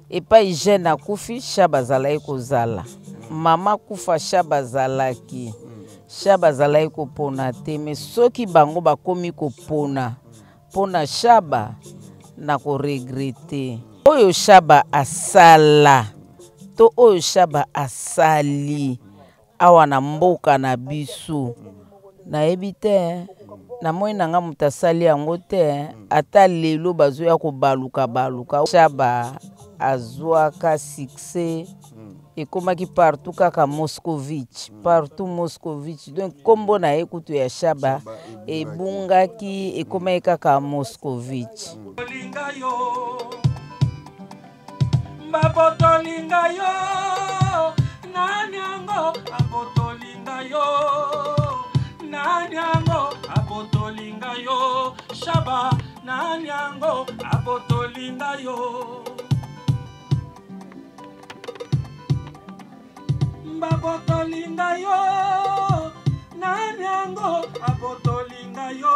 et pas jeune akufi Shaba zalaki kozala mama kufa Shaba zalaki Shaba zalaki kopona te mais soki bango bakomi kopona pona Shaba na ko regretter oyo Shaba asala to oyo Shaba asali awa na mboka na biso na ebite na moi nanga mutasali yango te ata lelo bazoya ko baluka Shaba azwaka succès ekomaki partout kaka Moscovitch partout Moscovitch donc kombo na ekutu ya Shaba ebungaki ekomaki kaka Moscovitch Babotolinga yo nanyango abotolinga yo nanyango abotolinga yo Shaba nanyango abotolinga yo babotolinga yo nanyango abotolinga yo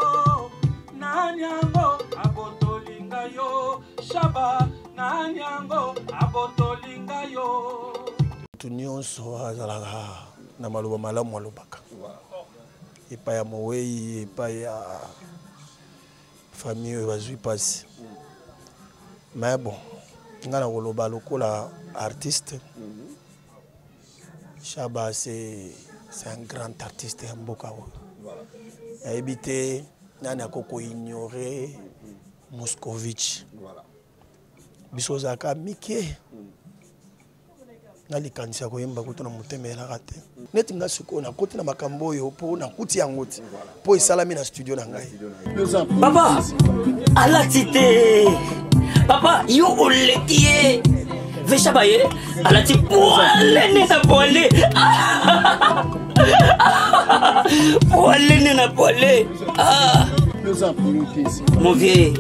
nanyango abotolinga yo Shaba nanyango abotolinga yo tunyonso azalaka na maloba malamu alobaka epa ya mowei epa ya famille bazwi pasi mais bon nga na koloba lokola artiste Shaba c'est un grand artiste ya mboka oyo nayebi te nani akoko ignorer Moscovitch biso ozalaka mike nalikanisa koyemba kutu na motema elaka te neti nga sikoyo nakoti na makambo oyo mpo nakuti yango te mpo esalami na studio na ngai papa alati te papa yo oleki ye ve Shaba ye alati poale nena poale poale nena poale mon vieux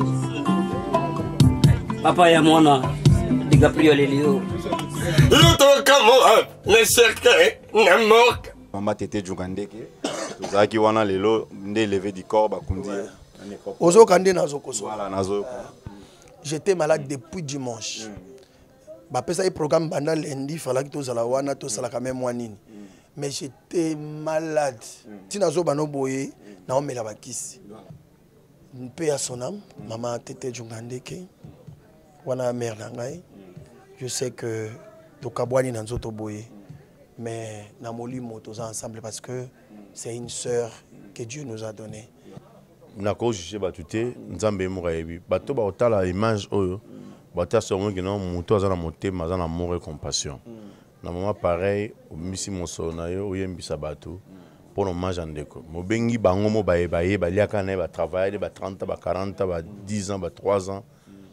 papa ya mwana diga priole lio l'autre kamo ne cercle ne moque Mama Tete Djungandeke tozaki wana lelo nde levé du corps bakundi ozo kande nazo koso voilà nazo j'étais malade depuis dimanche bapesa un programme banda lundi falaki tozala wana tosala quand même wanini mais j'étais malade tina zo bano boye na omela bakisi mpe à son âme Mama Tete Djungandeke wana mère na ngai je sais que tokabwani na nzoto boye mais na molimo toza ensemble parce que c'est une sœur que Dieu nous a donnée nako juger batute nzambe mo yebi bato ba otala image oyo bata songo kino muto azana motema azana amour et compassion na moment pareil misi moso na yo oyembisa bato pour hommage andeko mobengi bango mo baye baliaka na ba travailler ba 30 ba 40 ba 10 ans ba 3 ans.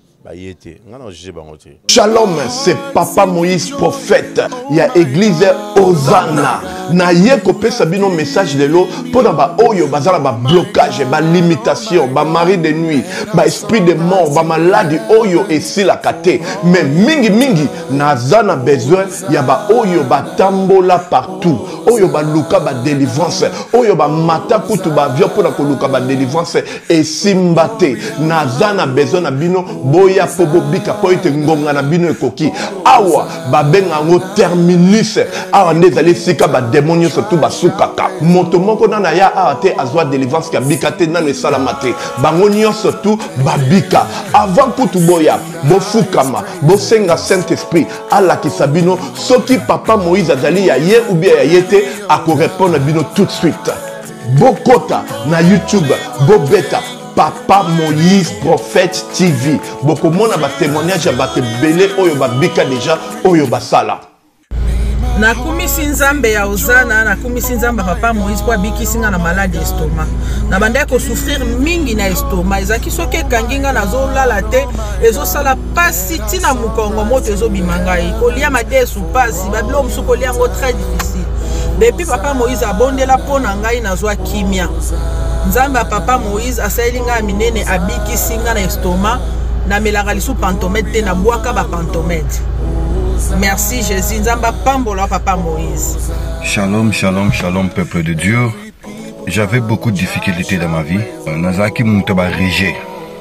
Shalom, c'est Papa Moïse prophète. Il y a église Hosanna. Na ye kopé sabino message de l'eau pour ba oyo bazala ba blocage, ba limitation, ba mari de nuit, ba esprit de mort, ba maladie oyo et si la kate. Mais mingi nazana besoin ya ba oyo ba tambola partout. Oyo ba luka ba délivrance, oyo ba mata kutu ba vio pour na luka ba délivrance et simbate. Nazana besoin na bino boya pobo bika po ite ngonga na bino ekoki. Awa ba benga ngo terminus. Awa ndezali sika ba démonio surtout basukaka moto moko na ya ate azwa délivrance ka bikate na ne salamate bango surtout babika avant kutu boya bo fukama bo senga Saint Esprit ala kisabino soki Papa Moïse azali ya ye ou bien ya yete ako répondre bino tout de suite bokota na YouTube bo beta Papa Moïse prophète TV boko mona ba témoignage ba te belé oyo babika déjà oyo basala nakumisi nzambe ya Hosanna nakumisi nzambe Papa Moïse kwa bikisinga na malade estomac na banda ko souffrir mingi na estomac ezaki soki kanginga nazo lala te ezo sala pasi tina mukongo moto ezo bimangai kolia mate sou pasi bablo msuko lia ngo très difficile depuis Papa Moïse abondela pona ngai nazwa kimia nzambe Papa Moïse asalinga minene abikisinga na estomac na melaka lisu pantomètre te na bwaka ba pantomètre. Merci Jésus, Nzamba Pambola Papa Moïse. Shalom, shalom, shalom peuple de Dieu. J'avais beaucoup de difficultés dans ma vie. Nazaki Moutaba Régé.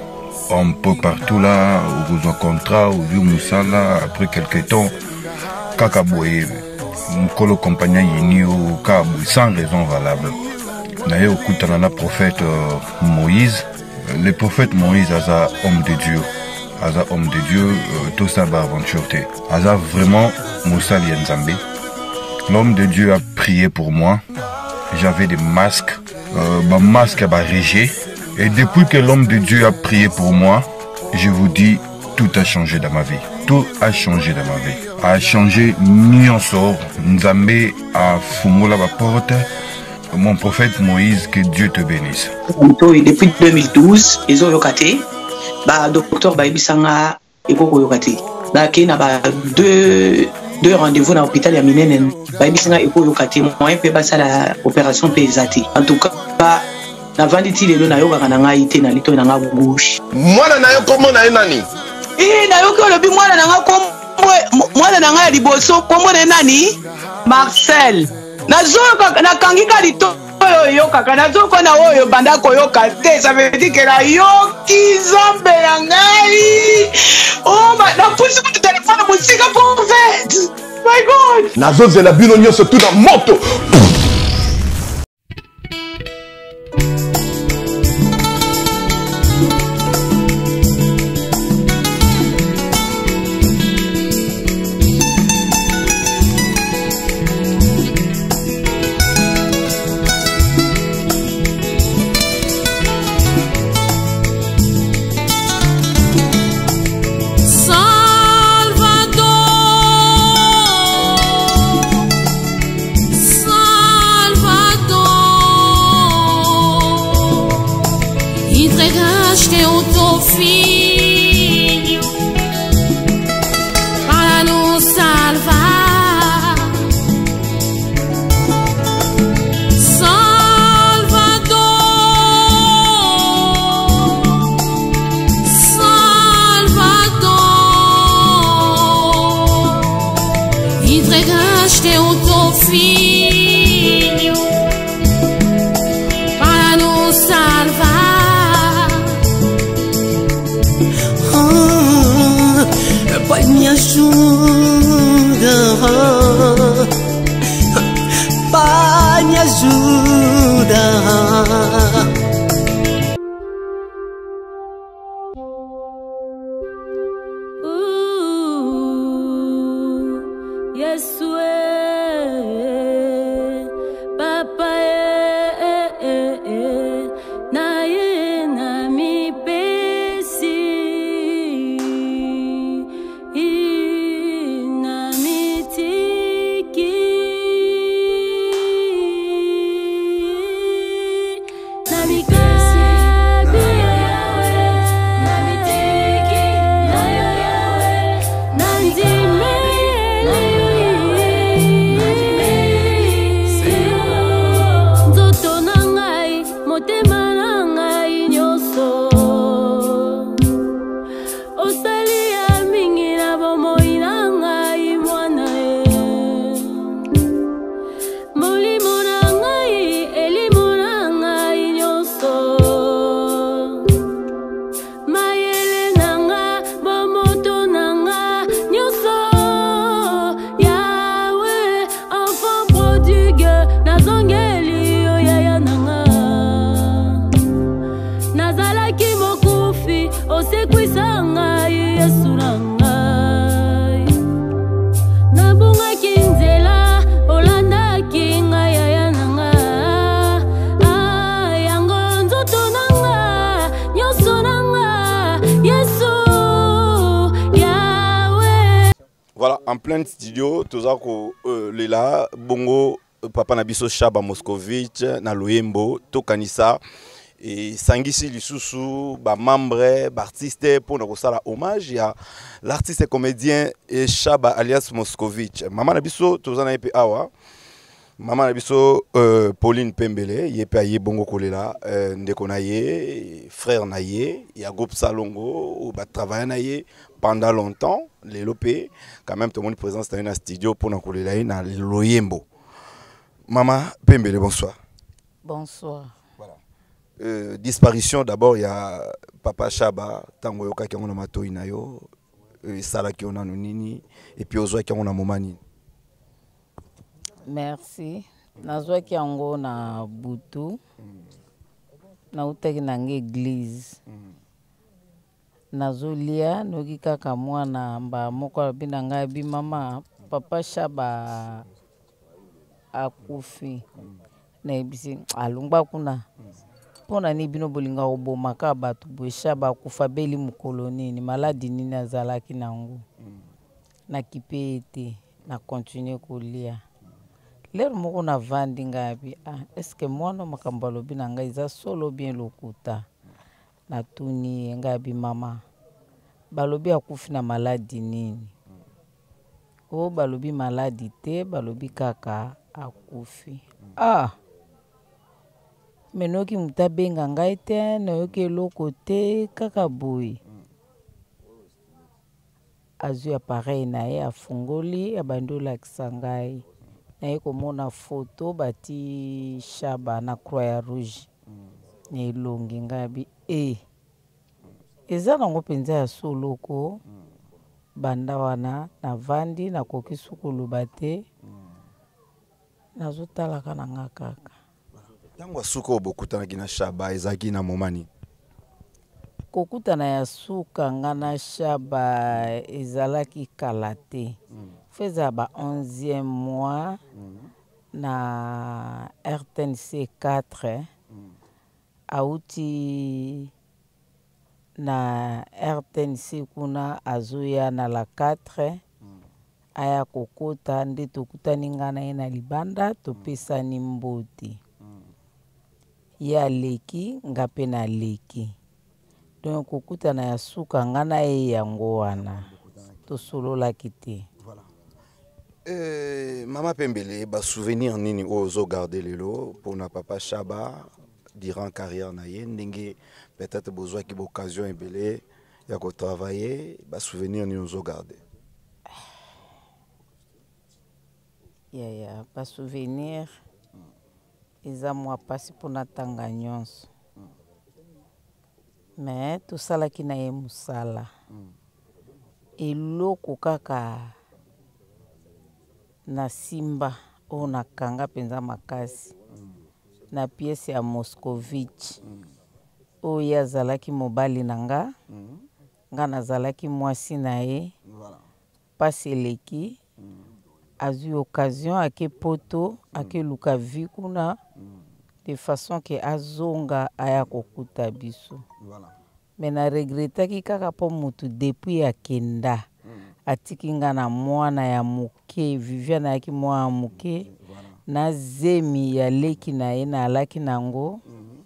un peu partout là, au besoin contrat, au vieux Moussala, après quelques temps, Kakaboye, mon colo compagnon Yeni au Kabou, sans raison valable. D'ailleurs, au Koutanana prophète Moïse, le prophète Moïse, Aza homme de Dieu. Aza homme de Dieu, tout ça va aventure. Aza vraiment Moussa Lienzambe. L'homme de Dieu a prié pour moi. J'avais des masques, masque à réger. Et depuis que l'homme de Dieu a prié pour moi, je vous dis, tout a changé dans ma vie. Tout a changé dans ma vie. A changé Nyonsor. Nzambe a fumula la porte. Mon prophète Moïse, que Dieu te bénisse. Depuis 2012, ils ont yokate. Docteur Baibisanga Eko yokate. Qui n'a pas deux rendez-vous dans l'hôpital Yaminenen. Baibisanga Eko yokate. Moi, je peux la opération pesate. En tout cas, na vanditi lelo na yoka na ngai te na lito na nga bouche. Mwana na yo komo na nani? Na yo ko lobi mwana na nga komo mwana na nga liboso komo na nani? Marcel. Nazoka na kangika lito yo kaka nazoka na oyo banda ko yoka te, ça veut dire que la yoki zombe ya ngai. Oh na pusi ku téléphone musika pour fait. My God. Nazozela bino nyonso tout na moto. Voilà, en plein studio, tout ça que là, bongo papa Nabiso Chaba Moscovitch na Loyembo, Tokanisa et Sangisi Lisusu, ba membre, ba artiste pour nous faire hommage à l'artiste comédien et Chaba alias Moscovitch. Maman Nabiso, tout ça na yepe awa. Maman Nabiso Pauline Pembele, yepe aye bongo kolela, ndeko na ye, frère na ye, ya groupe Salongo, ou ba travailler na ye pendant longtemps, les lopé, quand même tout le monde présent dans un studio pour nous kolela na Loyembo. Maman Pembele, bonsoir. Bonsoir. Voilà. disparition d'abord il y a papa Chaba tango yoka ki ngona matoi na yo sala ki ona nini et puis ozwa ki ngona momani. Merci. Nazwa ki yango na butu. Na utaki na église. Nazolia noki kaka mwana mba moko bina ngai bi mama papa Chaba akufi. Na ebisi alungba kuna. Pona ni bino bolinga oboma ka batu bo Chaba akufa beli mukolo nini maladi nini azalaki nango. Na kipete na continuer kolia. Lero moko na vandi ngabi est-ce que mwana makambo lobi na ngai za solo bien lokuta. Na tuni ngabi mama balobi akufi na maladi nini. O balobi maladi te balobi kaka akufi. Menoki mutabenga ngai te na yoke loko te kaka boy. Azu appareil na ye afungoli abandola kisangai. Na ye komona photo bati Chaba na Croix Rouge. Ni longi ngabi eza nango penza ya soloko banda wana na vandi na koki sukulu bate nazotala kana nga kaka. Tango suko bokutana kina Chaba ezaki na momani. Kokutana ya suka ngana Chaba ezalaki kalate. Feza ba 11e mois na RTNC 4 auti na RTNC kuna azuya na la 4 aya kokota nde tokutani ngana ye na libanda topesani mboti ya leki ngape na leki donc kokutana ya suka ngana ye yango wana tosolola kite. Mama Pembele ba souvenir nini ozo garder lelo pour na papa Chaba durant carrière na ye ndenge peut-être besoin ki occasion ebele ya ko travailler ba souvenir ni ozo garder. Ya ba souvenir eza mwa pasi pona tanga nyonso. Mais tout ça la ki na ye musala. Eloko kaka na simba o na kanga penza makasi. Na pièce ya Moscovitch. O ya zalaki mobali nanga. Nga na zalaki mwasi na ye. Pasi eleki. Azu occasion ake poto ake luka vikuna. De façon que azonga aya kokuta biso. Mais na regretaki kaka po mutu depuis ya kenda. Atiki nga na mwana ya muke, Viviane yaki mwana muke, na zemi ya leki na ye na alaki nango,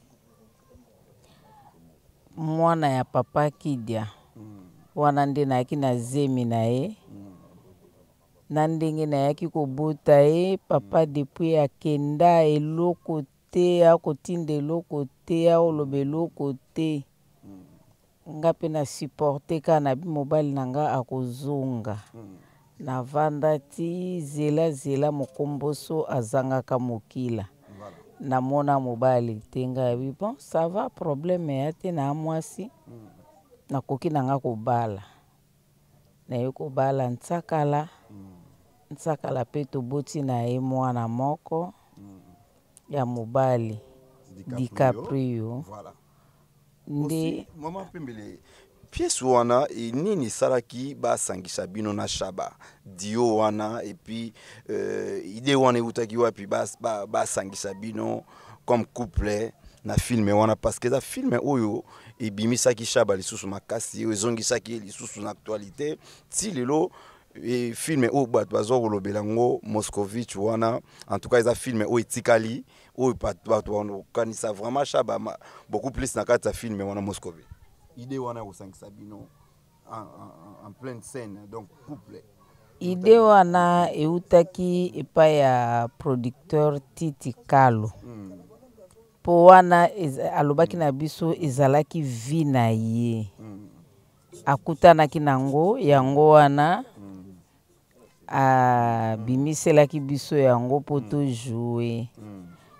mwana ya papa Kidia, wana nde na yaki na zemi na ye, na ndenge na yaki kobota ye, papa depuis ya kenda eloko te, akotinda eloko te, aolobe eloko te, nga pe na supporte ka na bi mobali nanga akozonga. Na vanda ti zela mokomboso azangaka mokila. Na mona mobali tenga bi bon ça va problème ya te na mwasi. Na koki nanga kobala. Na yo kobala ntsakala pe toboti na ye mwana moko ya mobali DiCaprio. Voilà. Aussi, Maman Pembele, pièce wana et nini saraki ba sangisa bino na Chaba dio wana et puis idée wana utaki wapi ba sangisa bino comme couple na film wana parce que ça film oyo et bimisaki Chaba lisusu makasi ezongisaki lisusu na actualité ti lelo et film o bat bazo kolobelango Moscovitch wana en tout cas ça film o etikali o bat kanisa vraiment Chaba beaucoup plus na kata film wana Moscovitch idée wana au 5 Sabino en pleine scène donc couple idée wana eutaki epa ya producteur Titi Kalo po wana alobaki na biso ezalaki vi na ye akutanaki nango yango wana bimiselaki biso yango poto jouer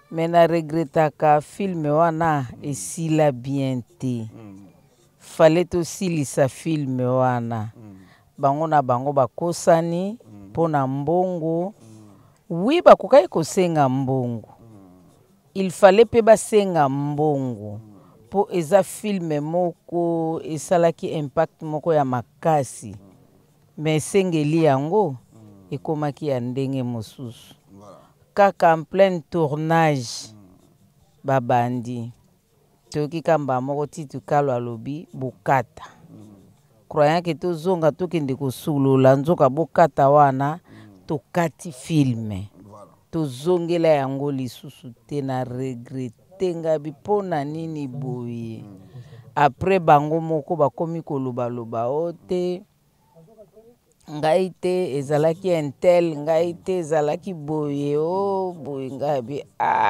mais na regretaka film wana esila bien te. Fallait tosilisa film wana. Bango na bango bakosani pona mbongo. Oui, bakokai kosenga mbongo. Il fallait pe basenga mbongo. Po eza film moko esalaki impact moko ya makasi. Mais sengeli yango ekomaki ya ndenge mosusu. Kaka en plein tournage babandi. Toki kamba moko titu kalo alobi bokata. Croyant que tozonga tokende kosolola nzoka bokata wana tokati filme. Tozongela yango lisusu te na regrete ngabi pona nini boye. Après bango moko bakomi koloba ote. Ngai te ezalaki entel, ngai te ezalaki boye o boye ngabi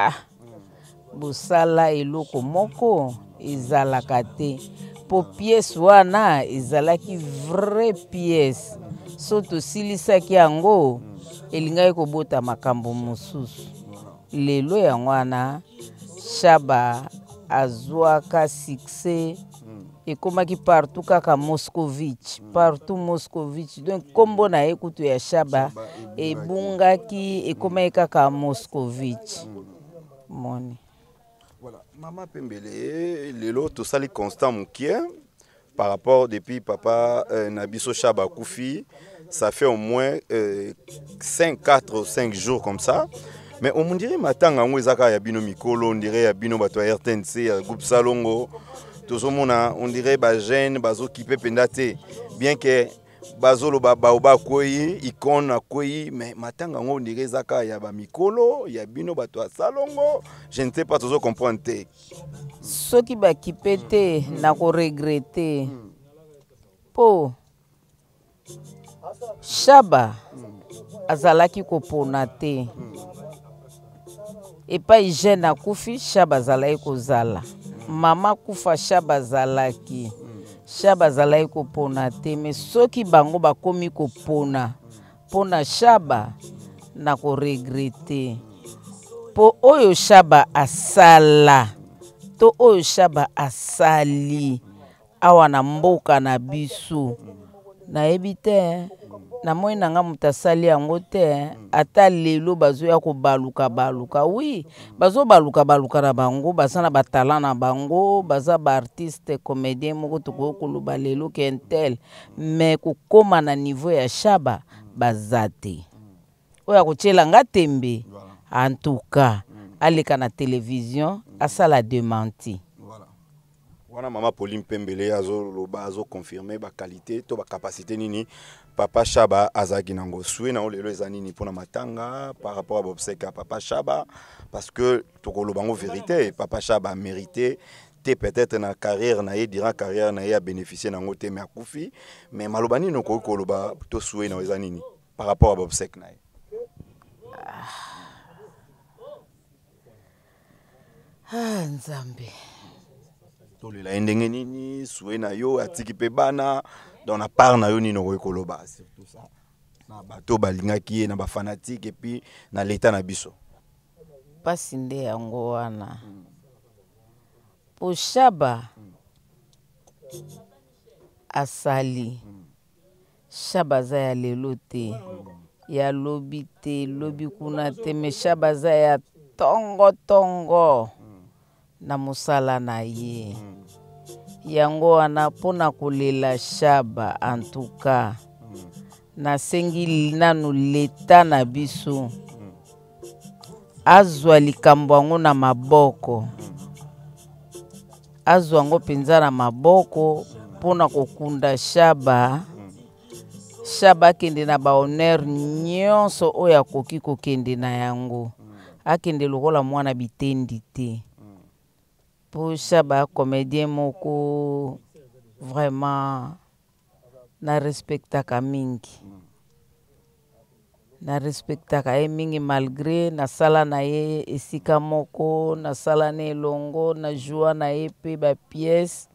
bosala eloko moko ezalaka te. Po pièce wana ezalaki vraie pièce. So tosilisaki yango elingai kobota makambo mosusu. Lelo yango wana Shaba azwaka succès ekomaki partout kaka Moscovitch, partout Moscovitch. Donc kombo na ekutu ya Shaba ebungaki ekomaki kaka Moscovitch. Moni. Voilà, Maman Pembele, lelo to sali constant moukier par rapport depuis papa Nabiso Shaba Koufi, ça fait au moins 4 ou 5 jours comme ça. Mais on dirait matanga ngwezaka ya bino mikolo, on dirait ya bino bato ya RTNC, ya groupe Salongo. Tozomona on dirait ba jeune bazo kipe pendate bien que bazolo ba koyi ikona koyi mais matanga on dirait zaka ya ba mikolo ya bino bato ya Salongo. Je ne sais pas tozo comprendre te. Soki ba kipete na ko regretter. Po Shaba azalaki kopona te. Epai jeune akufi Shaba azalaki kozala. Mama kufa Shaba zalaki. Shaba zalaki kopona te. Mais soki bango bakomi kopona pona Shaba na ko regretter. Po oyo Shaba asala. To oyo Shaba asali. Awa na mboka na biso. Na ebite na moi nanga mutasali yango te ata lelo bazo ya ko baluka oui bazo baluka na bango basana batala na bango baza ba artiste comédien moko to ko luba lelo kentel mais ko koma na niveau ya Shaba bazate oya ko chela ngatembe en tout cas aleka na télévision asala démenti. Wana Maman Pauline Pembele azo confirmer ba qualité to ba capacité nini papa Shaba azaki nango sué na lelo ezanini pona matanga par rapport à obsèque à papa Shaba parce que to ko lobango vérité papa Shaba a mérité te peut-être na carrière na durant carrière na a bénéficier nango te mais akufi mais malobani no ko loba to sué na ezanini par rapport à obsèque na Nzambe tolela endenge nini sué na yo atiki pe bana dans la part na yo nino koloba surtout ça na bato balingaki na ba fanatique et puis na l'état na biso pasi nde yango wana po Shaba asali Shaba za ya lelo te ya lobi te lobi kuna te me Shaba za ya tongo na musala na ye yango wana pona kolela Shaba en tout cas na sengi nanu leta na biso azwa likambo yango na maboko azwa yango penza na maboko pona kokunda Shaba akende na ba honneur nyonso oyo akoki kokende na yango akende lokola mwana bitendi te. Pour Shaba comédien moko vraiment na respectaka mingi. Na respectaka ye mingi malgré na sala na ye esika moko na sala na elongo na joie na ye pe ba pièce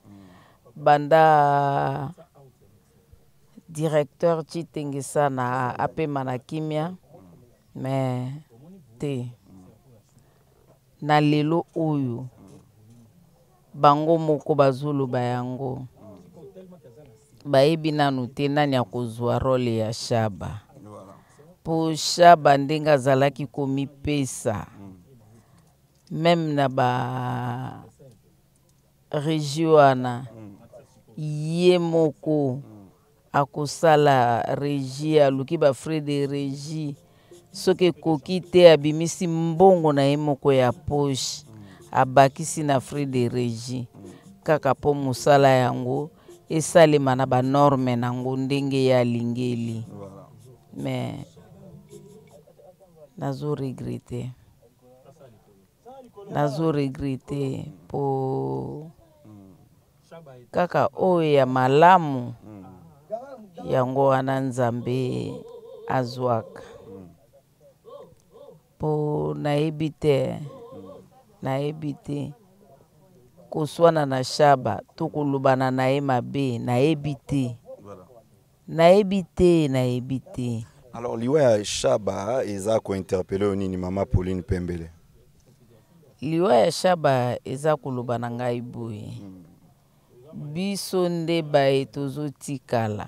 banda directeur Chitengisa na apema na kimia mais te na lelo oyo bango moko bazoloba yango bayebi nanu te nani akozwa role ya Shaba po Shaba ndenge azalaki komipesa même na ba régie wana ye moko akosala régie aluki ba frais de régie soki ekoki te abimisi mbongo na ye moko ya poche abakisi na frais de régie kaka po mosala yango esalema na banorme nango ndenge ya lingeli mais nazo regrete po kaka oyo ya malamu yango wana Nzambe azwaka po nayebi te koswana na Shaba to kolobana na ye mabe nayebi te. Alors liwa ya Shaba eza ko interpeller nini mama Pauline Pembele? Liwa ya Shaba eza kolobana ngai boye biso nde baye tozotikala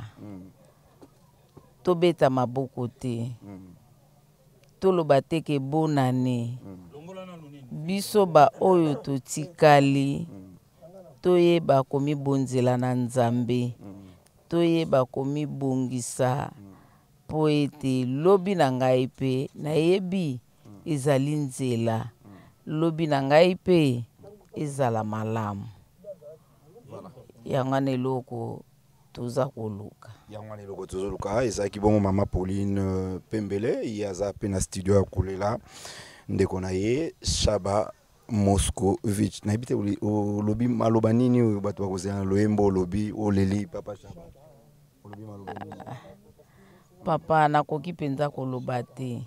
tobeta maboko te toloba te ke bonane biso ba oyo totikali toyeba komibonzela na Nzambe toyeba komibongisa po ete lobi na ngai pe nayebi ezali nzela lobi na ngai pe ezala malamu yangane eloko toza koluka ezalaki bongo mama Pauline Pembele yaza pe na studio ya kolela ndeko na ye Shaba Moscovitch nayebi te olobi maloba nini oyo bato bakozela na loyembo olobi oleli papa Shaba olobi maloba nini papa nakoki mpenza koloba te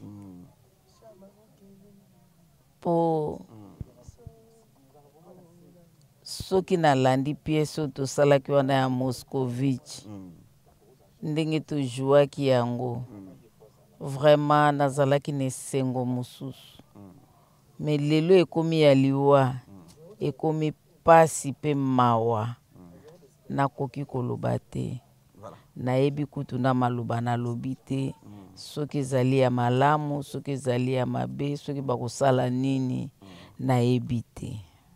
po soki nalandi pièce oyo tosalaki wana ya Moscovitch ndenge tojuaki yango vraiment nazalaki na esengo mosusu mais lelo ekomi ya liwa ekomi pasi pe mawa nakoki koloba te nayebi kutu na maloba nalobi te soki ezali ya malamu soki ezali ya mabe soki bakosala nini nayebi te.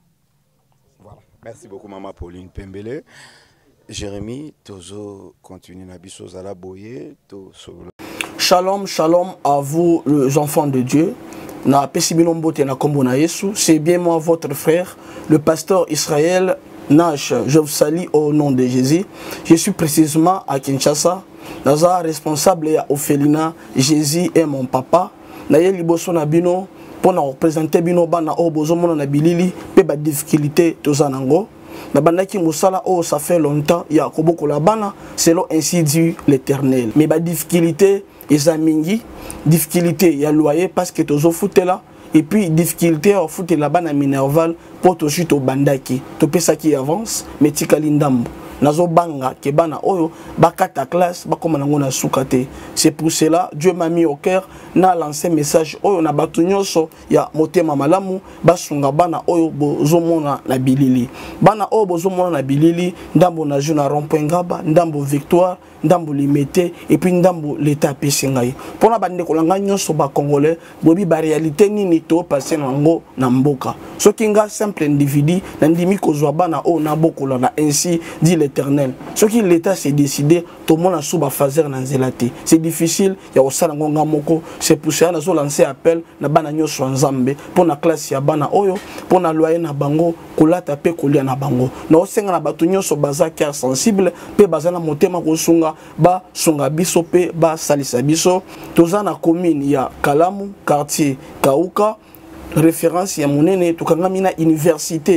Merci beaucoup maman Pauline Pembele. Jérémy tozo continue na biso zala boye to solo. Shalom, shalom à vous les enfants de Dieu. Na pesibino mbote na kombo na Yesu, c'est bien moi votre frère, le pasteur Israël Nash. Je vous salue au nom de Jésus. Je suis précisément à Kinshasa. Naza responsable ya Ophelina, Jésus est mon papa. Na ye liboso na bino pour nous représenter bino bana o bozomona na bilili pe ba difficulté tozanango. Na bandaki musala oh ça fait longtemps ya koboko la bana selon ainsi dit l'Éternel. Mais ba difficulté ezamingi difficulté ya loyer parce que tozo foutela et puis difficulté au foot la bana minerval pour to chute au bandaki to pesa qui avance mais tikali ndambo nazo banga ke bana oyo bakata classe bakoma nango na sukate. C'est pour cela Dieu m'a mis au cœur na lancé message oyo na batu nyonso ya motema malamu basunga bana oyo bozomona na bilili bana oyo bozomona na bilili ndambo na juna rond-point Ngaba ndambo Victoire ndambo Limete et puis ndambo l'état pesingai pona bande kolanga nyonso ba congolais bobi ba réalité nini to passer nango na mboka soki nga simple individu na ndimi kozwa bana oyo na bokola na ainsi dit l'Éternel soki l'état s'est décidé to mona suba fazer na nzelate c'est difficile ya osala ngonga moko. C'est pour ça que nous lancé appel na bana nyonso nzambe pour na classe ya bana oyo pour na loyer na bango kolata pe kolia na bango na osenga na batu nyonso baza cœur sensible pe bazana motema kosunga ba sunga biso pe ba salisa biso toza na commune ya Kalamu quartier Kauka référence ya monene tukanga mina université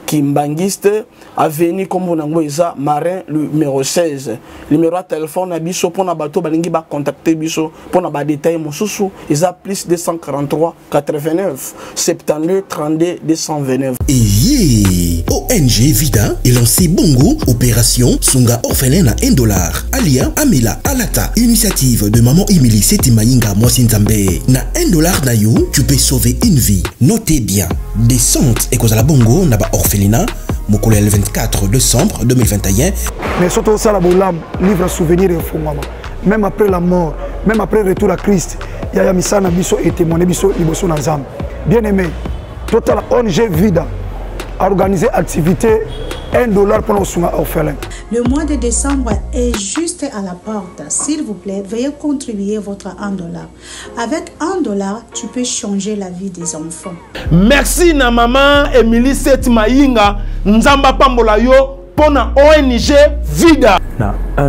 Kimbangiste, avenue Kombo Nango Eza, Marin, le numéro 16. Numéro de téléphone à Bisso, pour na bateau, balingi ba contacter Bisso, pour na ba détail, mon sous, Eza plus 243 89 72 32 229. Et ONG Vida est lancé Bongo, opération Sunga Orphelin à $1. Alia Amela Alata, initiative de Maman Emily Setimayinga Mwasinzambe. Na $1 na you, tu peux sauver une vie. Notez bien, descente et cause à la Bongo, na ba orphelinat, Mokole le 24 décembre 2021. Mais surtout ça, la Boulam, livre souvenir et fondement. Même après la mort, même après le retour à Christ, il y a Misana Bisso et témoigné Bisso Liboso Nazam. Bien aimé, Total ONG Vida a organisé activité $1 pour nos soins orphelins. Le mois de décembre est juste à la porte. S'il vous plaît, veuillez contribuer votre $1. Avec $1, tu peux changer la vie des enfants. Merci na maman Emily Setimayinga Nzamba Pambola yo pour na ONG Vida. Na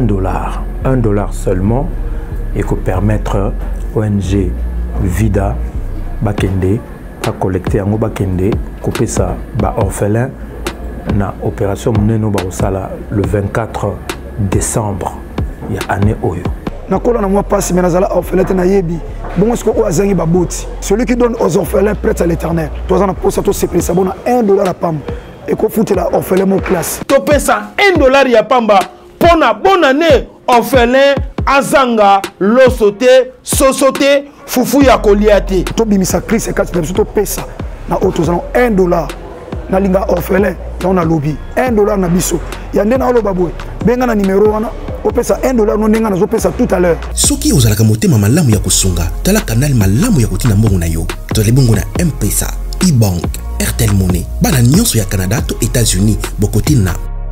$1 seulement et que permettre ONG Vida bakende à collecter en bakende couper ça ba orphelin na opération meneno ba osala le 24 décembre ya année oyo nakola na moi passe mais nazala orphelin na yebi bon est-ce que o azangi baboti celui qui donne aux orphelins prête à l'éternel toi na posa to se presa bona $1 à pam et ko futela orphelin mon classe to pesa $1 ya pamba pona bonne année orphelin azanga losote sosote fufu ya koliate to bimisa Christ et quatre to pesa na otozana $1 na linga orphelin on a lobby $1 na biso ya ndena olo babwe benga na numéro wana opesa $1 no nenga na zo pesa tout à l'heure soki ozalaka motema malamu ya kusunga tala kanal malamu ya kotina mbongo na yo to le bongo na M-Pesa e-bank Airtel Money bana nyonso ya Canada to États-Unis bokotina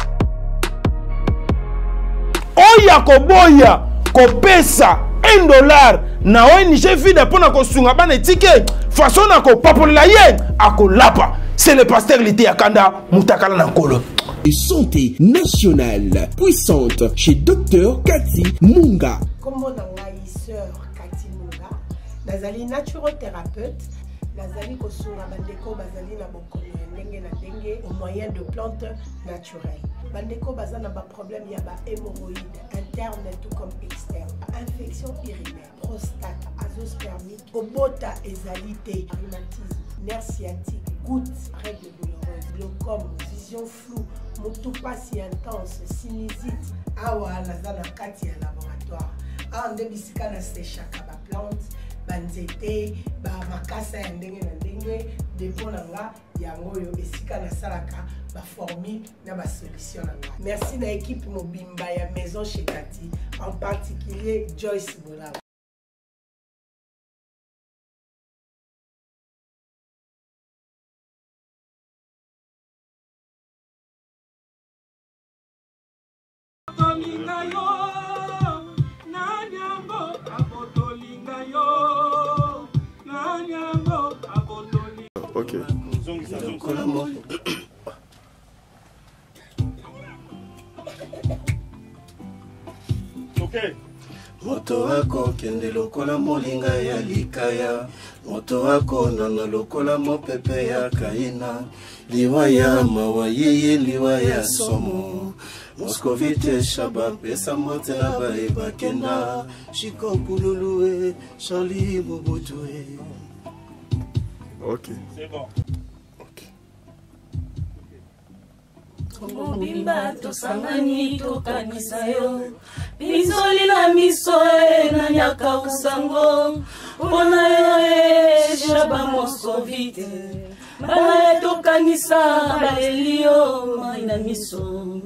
oya koboya kopesa $1 na ONG Vida pona kosunga bana tike façon na ko papolela ye akolapa. C'est le pasteur Lité Akanda Moutakala Nankolo. Santé nationale puissante chez Dr Cathy Munga. Comme mon sœur Cathy Munga, nazali naturothérapeute, nazali kosunga bandeko bazali na bokolo ndenge na ndenge au moyen de plantes naturelles. Bandeko bazana ba problème ya ba hémorroïdes interne tout comme externe, infection urinaire, prostate, azoospermie, obota ezalité, rhumatisme, nerf sciatique, gouttes, règles douloureuses, glaucome, vision floue, motopathie intense, sinusite, awa nazana kati ya laboratoire. Ande bisika na sechaka ba plante, banzete, ba makasa ya ndenge na ndenge, depo nanga yango yo esika na salaka ba formule na ba solution nanga. Merci na équipe mobimba ya maison chez Cathy, en particulier Joyce Bola. Ok. Ok. Moto wako kende lokola molinga ya likaya, moto wako nana lokola mopepe ya kaina, liwaya mawayeye liwaya somo, Moscovite shaba pesa mote na baiba kenda, Chiko Pululue, Charlie Bobotue. Ok. C'est bon. Mobimba tosangani tokanisa yo bizoli na miso na nyaka usango ona yo shaba Moscovite bana tokanisa balelio maina miso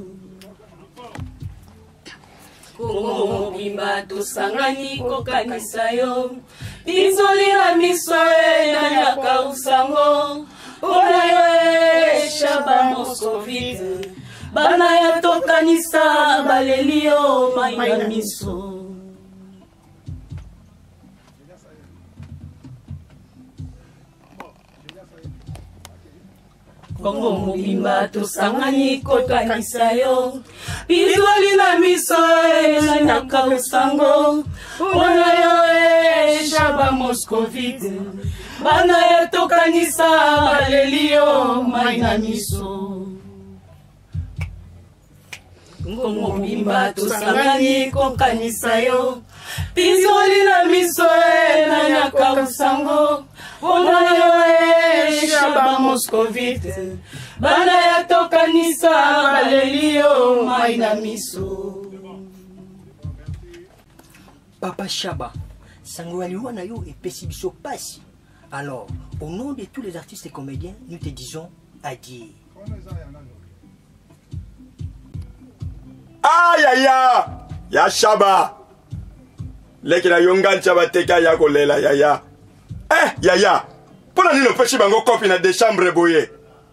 Mobimba tosangani kokanisa yo bizoli na miso na nyaka usango ona yo shaba Moscovite bana ya tokanisa balelio maina miso Kongo mobimba tosangani kokanisa yo bizoli na miso na nyaka usango ona yo shaba Moscovite bana ya tokanisa balelio maina miso ngomobimba tosangani kokanisa yo pizoli na miso na nyaka usango mpona yo Shaba Moscovite bana ya tokanisa baleli yo mai na miso. Papa Shaba, Sangoaliwa na yo et Pessibiso Passi. Alors, au nom de tous les artistes et comédiens, nous te disons adieu. Aïe aïe aïe, ya Shaba. Leki na yonga Shaba teka ya kolela yaya. Yaya. Pona nino peshi bango kopi na de chambre boye.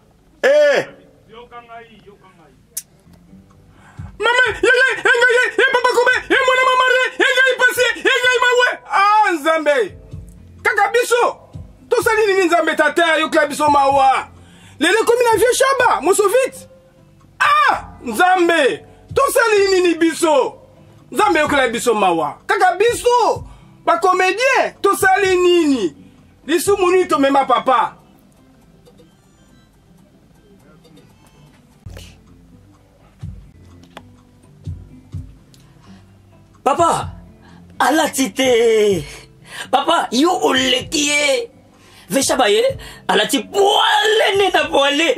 Maman, yaya, papa kome, mwana mamare, yaya ipasi, yaya imawe. Ah, Nzambe. Kaka biso. To sali nini Nzambe tata yo kla biso mawa. Lele komi na vieux Shaba, Moscovite. Ah, Nzambe. To sali nini biso. Nzambe yo kla biso mawa. Kaka biso. Ba comédien, to sali nini. Lisu muni to mema papa. Papa, alatite. Papa, yo olekie. Veshabaye, alati poale nena poale.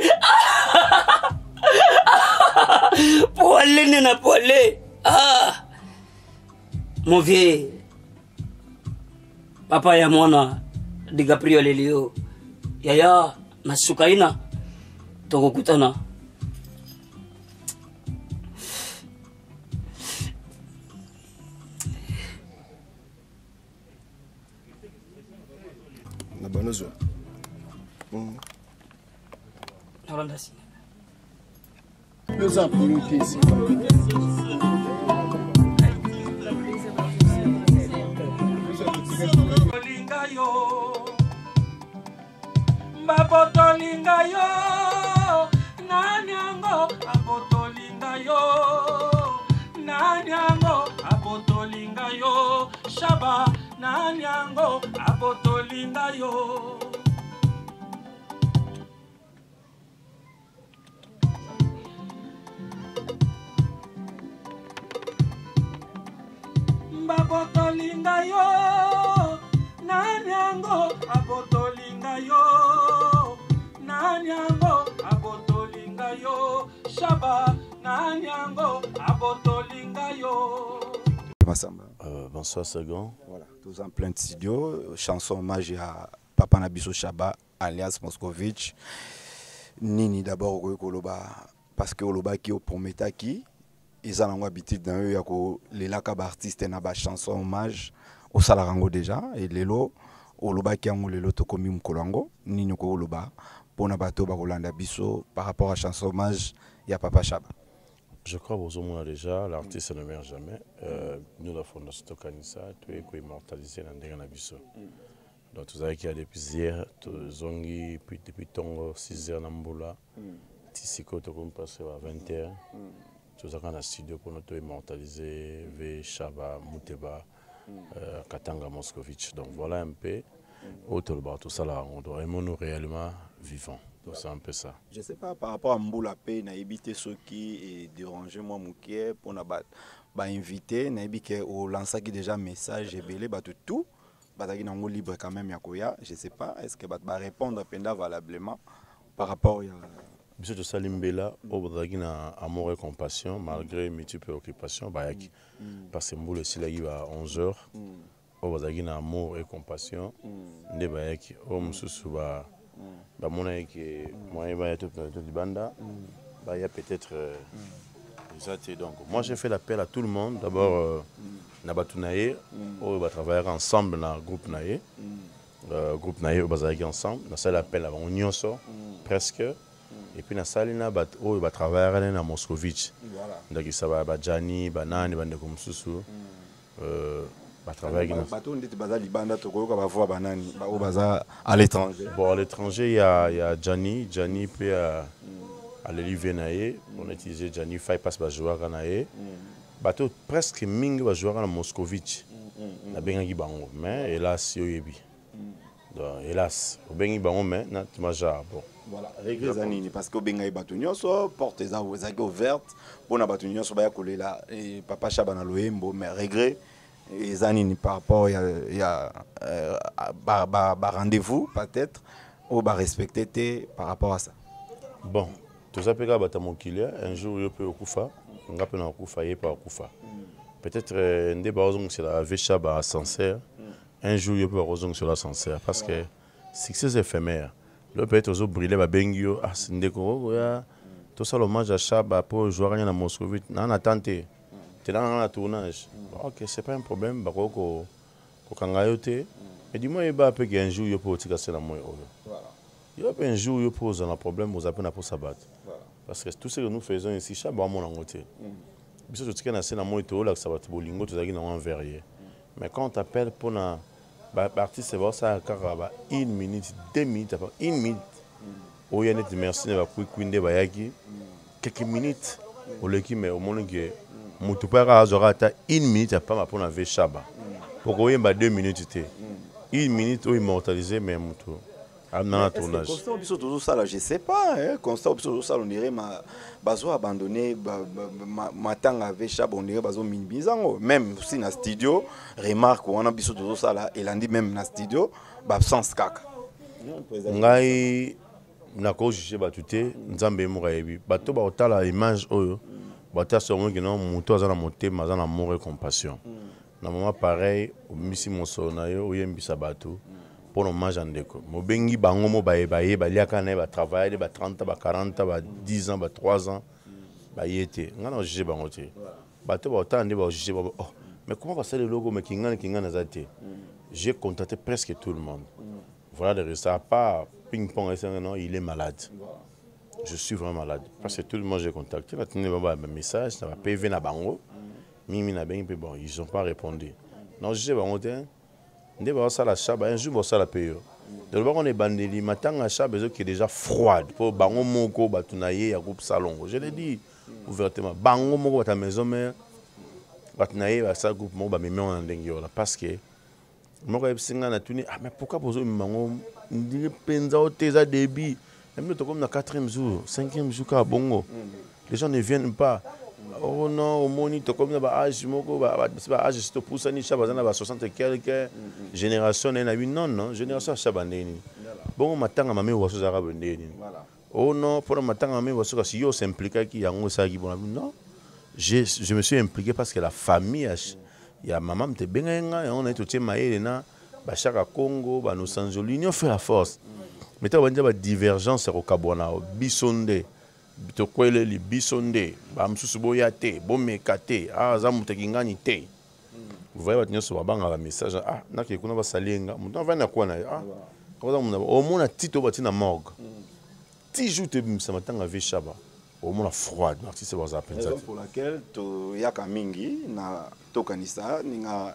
Poale nena poale. Ah. Mon vieux. Papa ya mwana de Gabriel Elio. Yaya nasukaina. Tokokutana. Banozo. Nous appelons ici. Babotolinga yo nanyango abotolinga yo nanyango abotolinga yo Shaba nanyango abotolinga yo babotolinga yo nanyango abotolinga yo nanyango abotolinga yo Shaba nanyango abotolinga yo. Bonsoir Second. Voilà, tous en plein studio. Chanson hommage à Papa Nabiso Shaba alias Moscovitch. Nini d'abord Koloba parce que Koloba qui au prometa qui ils ont l'habitude dans eux yako les lakab artistes na ba chanson hommage au Salarango déjà et lelo Oloba qui ont lelo to komi mkolango Nini ko Oloba pona bato ba Rolanda Biso par rapport à chanson hommage ya Papa Shaba. Je crois aux moins déjà, l'artiste ne meurt jamais. Nous, la Fondation Tokanisa, tout est immortalisé dans le Nabiso. Donc, tout ça qui a depuis hier, Zongi, puis depuis Tongo, 6h Nambola, Tissiko, tout comme passé à 20h. Tout ça qu'on a studio pour nous immortaliser, V, Shaba, Mouteba, Katanga, Moscovitch. Donc, voilà un peu, tout ça là, on doit aimer nous réellement vivants. Donc c'est un peu ça. Je ne sais pas par rapport à Mboula Pay, n'a évité ce qui est dérangé moi mouké pour n'a pas invité, n'a évité au lancer qui déjà message et belé bah tout, bah t'as une libre quand même yakoya. Je ne sais pas, est-ce que bah répondre penda valablement par rapport à Monsieur de Salimbela, au Badagina amour et compassion malgré multiples préoccupations, bah parce que Mboula si là il va 11h, au Badagina amour et compassion, ne bah yaki au Msusuba. Bah mon que moi il va être du banda bah il y a peut-être donc moi j'ai fait l'appel à tout le monde d'abord Nabatunaye on va travailler ensemble dans le groupe Naye on va travailler ensemble dans ça l'appel à Union presque et puis dans ça on va travailler dans Moscovitch donc ça va Jani Banani bande comme Susu à l'étranger. Bon, à l'étranger, il y a Gianni puis à l'Elivenaye. On a utilisé Gianni, il passe à jouer à Naye. Bateau presque ming va jouer à Moscovitch. Na benga bango, mais hélas, il y a hélas obengi bango mais na timaja bon voilà regret zanini parce que obenga bato nyonso porte eza ouverte mpona bato nyonso baya kolela papa Chaba na Loyembo mais regret zanini par rapport ya rendez-vous peut-être ou respecter te par rapport à ça. Bon tout ça peut être mokili un jour yo peut okufa nga pe na okufa ye pa okufa peut-être ndé bazong c'est la Chaba sincère un jour yo peut bazong sur la sincère parce que succès éphémère le peut-être aux briller ba bengio ah ndeko ya tout ça l'hommage à Chaba pour jouer na Moscovite na attente t'es dans la tournage ok c'est pas un problème ba ko kangayote mais dis-moi il va peut un jour yo peut tirer la moi voilà il y a un jour yo pose un problème aux appels pour s'abattre parce que tout ce que nous faisons ici Chaba mon angoté biso to tika na scène moi to la ça va te bolingo to zaki na en verrier mais quand on t'appelle pour na artiste va ça car 1 minute 2 minutes 1 minute au y a net merci ne va kuinde ba yaki quelques minutes au leki mais au monde que mutu para azora ta 1 minute pas pour na Chaba pour ko yemba 2 minutes té 1 minute au immortaliser mais mutu amna tournage constat biso toujours ça là je sais pas hein constat biso toujours ça on dirait bazo abandonné matanga avec Chaba on dirait bazo minibizango même si na studio remarque on a biso toujours ça là et lundi même na studio absence kaka ngai na ko juger batuté nzambe moka yebi bato ba otala image oyo bata somo que non muto azana motema azana amour et compassion na moment pareil au misi mosona yo oyembisa bato pour hommage à ndeko mobengi bango mo ba liaka na ba travailler ba 30 ba 40 ba 10 ans ba 3 ans ba yete ngana juger bango te bato ba otande ba juger ba oh mais comment va ça le logo mais kingana zate j'ai contacté presque tout le monde voilà le résultat pas ping pong non il est malade je suis vraiment malade parce que tout le monde j'ai contacté la tenue ba message ça va PV na bango mimi na ben bon ils ont pas répondu non juger bango te ndé ba ça la Chaba un jour ça la paye de on est bandeli matanga Chaba qui est déjà froide pour bango moko batunaye ya groupe salon je l'ai dit ouvertement bango moko ta maison mère batunaye ba ça groupe moko ba meme on ndenge là parce que moko esinga na tuni ah mais pourquoi poser bango ndire penza oteza débit même to comme na 4e jour 5e jour ka bongo les gens ne viennent pas. Oh non, au moniteur comme na ba âge moko ba âge c'est pour ça ni Chaba na ba 60 et quelques génération na non génération Chaba ndeni bon matanga mame wa so zara ndeni oh non pour matanga mame wa so si yo s'impliquer qui yango ça qui bon non je me suis impliqué parce que la famille ya maman te benga on a tout maïle na ba chaka Congo ba nous sans l'union fait la force mais ta ba divergence au Kabwana bisonde to kwele li bisonde ba msusu boya te bomekate za mutekingani te vous voyez votre nyoso banga la message ah na ke kuna ba salenga mutu va na kwa na kwa za muna au mona tito batina morgue ti joute bimsa matanga ve Chaba au mona froide artiste ba za penza pour laquelle to yaka mingi na to kanisa ninga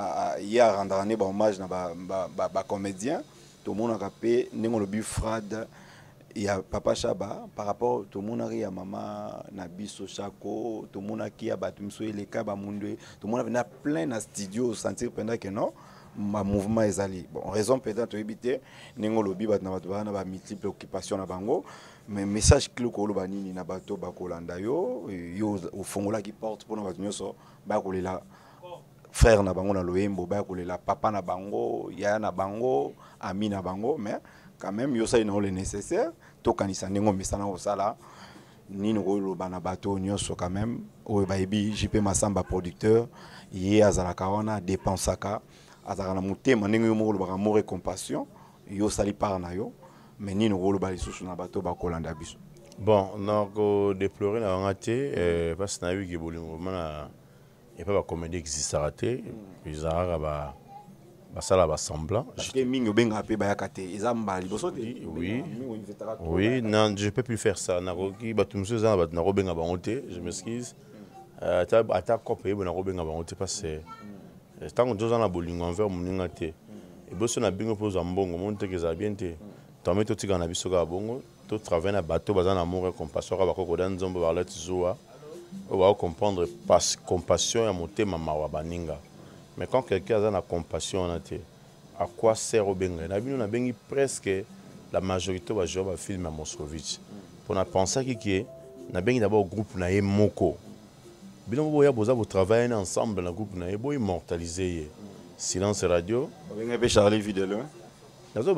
ya rendre ne ba hommage na ba comédien to mona kapé ningo le but froide. Il y a papa Chaba par rapport tout le monde a maman na biso chako tout le monde qui a battu les cas bamunde tout le monde a plein na studio sentir pendant que non ma mouvement ezali bon raison peut-être éviter ningo lobi bat na bato na ba multiple occupation na bango mais message clé ko loba nini na bato ba kolanda yo au fongola qui porte pour na bato nyoso ba kolela frère na bango na Loyembo ba kolela papa na bango ya na bango ami na bango mais quand même yo ça le nécessaire to kanisa ndingo misana osala nini ko bana bato nyonso quand même o ba ebi JP Masamba producteur ye azala kaona dépensaka azala na mutema ndingo mo lo ba amour et compassion yo sali par na yo mais nini ko ba lisusu na bato ba kolanda biso bon donc déplorer na ngate parce que na wi ke bolingo mana et pas ba comédie existera te ils ara ba basala ba semblant parce que mingo benga pe ba yakate ezamba liboso te oui non je peux plus faire ça na roki batumso za na robenga ba honte je m'excuse ata kopé bona robenga ba honte parce que tant que na bolingo envers moninga te et boso na bingo poza mbongo monte que za bien te tomé to tika na biso ka bongo to travailler na bateau bazana amour et compassion ba ko dan nzombo ba let zoa on va comprendre parce compassion ya motema mawa baninga. Mais quand quelqu'un a la compassion, à quoi sert au Benga. Nous avons presque la majorité de joueurs de film à Moscovitch. Pour penser que nous avons d'abord un groupe naé Moko. Nous avons travaillé ensemble dans le groupe naé pour immortaliser Silence Radio. Vous avez Charlie Videlo. J'ai